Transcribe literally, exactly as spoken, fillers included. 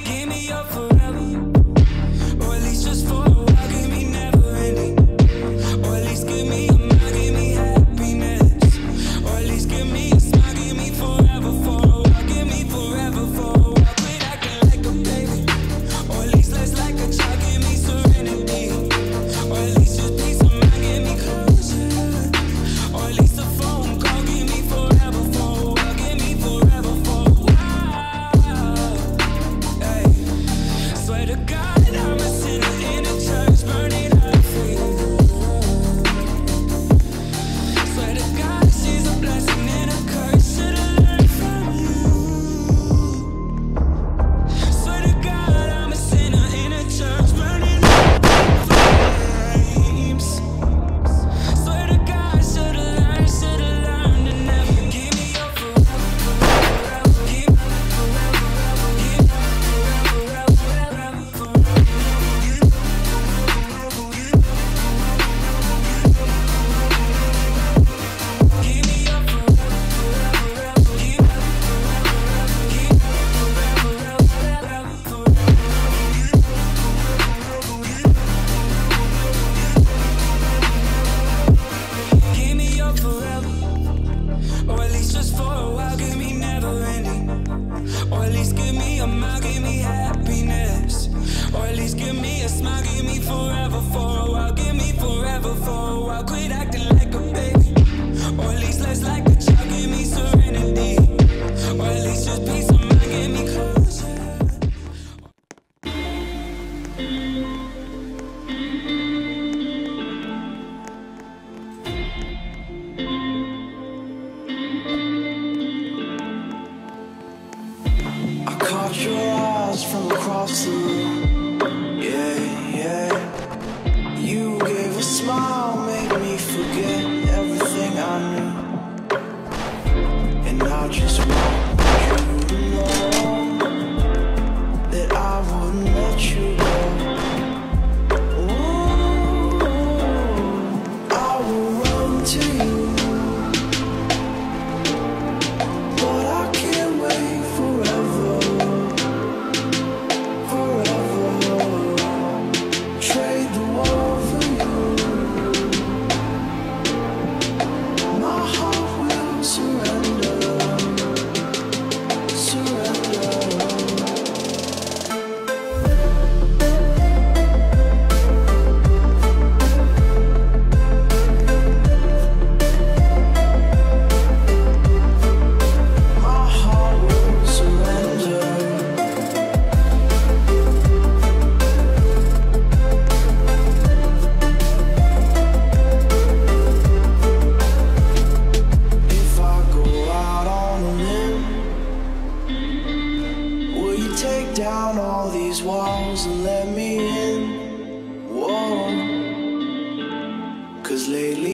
Give me your forever, or at least just for a while. Give me never ending, or at least give me a mile. Give me happiness, or at least give me a smile. Give me forever for a while. Give me forever for a while. Quit acting like a baby, or at least less like a child. Give me serenity, or at least just peace of mind. Give me closure, or at least a phone call. Give me forever for a while. Give me forever for a while. Hey, swear to God I'm a sinner in a church burning up for you. Swear to God she's a blessing and a curse. Should've learned from you. Swear to God I'm a sinner in a church burning up flames. Swear to God should've learned, should've learned to never give me your forever, forever, give me forever, give me forever, forever, forever. Give me your forever, forever, give me forever, give me forever, forever, forever. Give me your forever, or at least just for a while. Give me never ending, or at least give me a mile. Give me happiness, or at least give me a smile. Give me forever for a while. Give me forever for a while. Quit acting like a baby, or at least less like a child. Give me serenity, or at least just peace of mind. Give me closure. I caught your eyes from across the room. Yeah, yeah. You gave a smile, made me forget everything I knew. And I just want you to know that I wouldn't let you go. Ooh, I will run to you, but I can't wait forever, forever. Trade the world for you. My heart will surrender, surrender. My heart will surrender. If I go out on a limb, will you take down all these walls and let me in? Whoa, 'cause lately